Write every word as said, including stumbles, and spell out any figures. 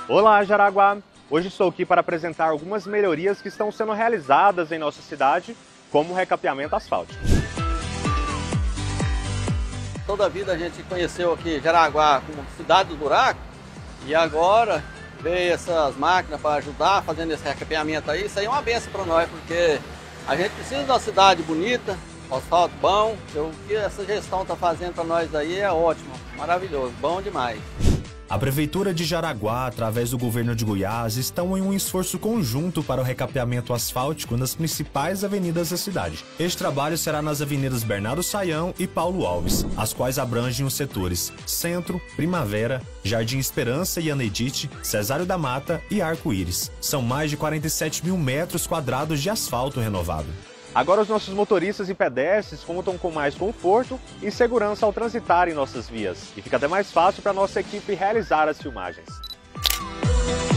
Olá, Jaraguá! Hoje estou aqui para apresentar algumas melhorias que estão sendo realizadas em nossa cidade, como o recapeamento asfáltico. Toda a vida a gente conheceu aqui Jaraguá como cidade dos buracos e agora veio essas máquinas para ajudar fazendo esse recapeamento aí. Isso aí é uma benção para nós, porque a gente precisa de uma cidade bonita, asfalto bom. O que essa gestão está fazendo para nós aí é ótimo, maravilhoso, bom demais. A Prefeitura de Jaraguá, através do governo de Goiás, estão em um esforço conjunto para o recapeamento asfáltico nas principais avenidas da cidade. Este trabalho será nas avenidas Bernardo Saião e Paulo Alves, as quais abrangem os setores Centro, Primavera, Jardim Esperança e Anedite, Cesário da Mata e Arco-Íris. São mais de quarenta e sete mil metros quadrados de asfalto renovado. Agora os nossos motoristas e pedestres contam com mais conforto e segurança ao transitar em nossas vias. E fica até mais fácil para a nossa equipe realizar as filmagens.